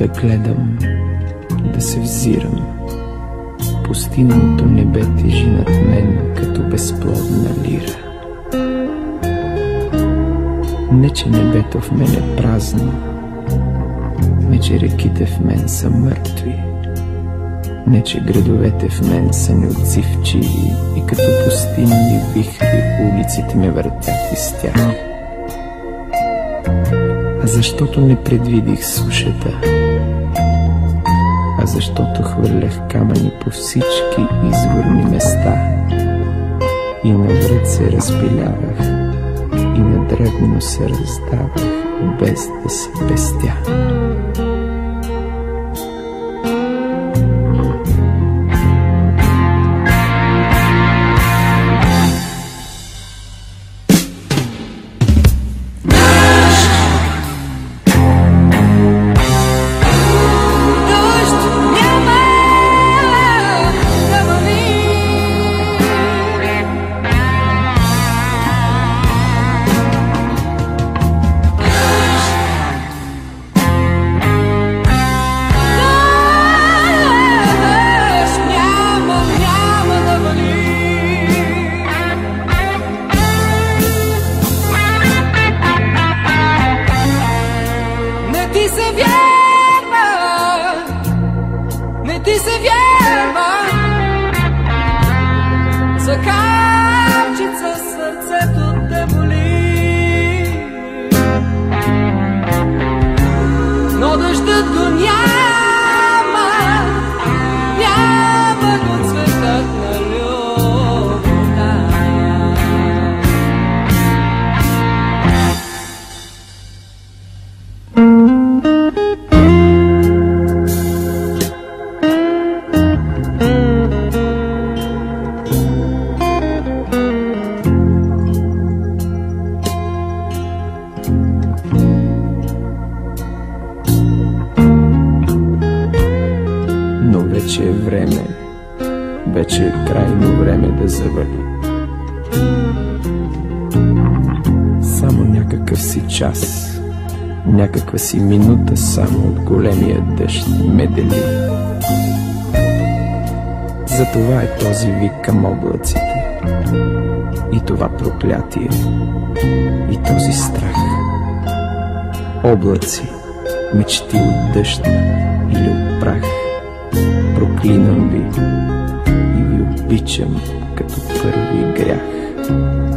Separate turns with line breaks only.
да гледам, да се взирам. Пустинното небе тежи над мен като безплодна лира. Не, че небето в мен е празно, не, че реките в мен са мъртви, не, че градовете в мен са неотзивчиви и като пустинни вихри улиците ме въртят из тях. А защото не предвидих сушата, а защото хвърлях камъни по всички изворни места и навред се разпилявах и надребно се раздавах, без да се пестя.
Ти се вярва, за капчица сърцето те боли, но дъждът го няма, няма го цветът на любовта.
Но вече е време, вече е крайно време да завали. Само някакъв си час, някаква си минута само от големия дъжд ме дели. Затова е този вик към облаците, и това проклятие, и този страх. Облаци, мечти от дъжд или от прах, проклинам ви и ви обичам като първи грях.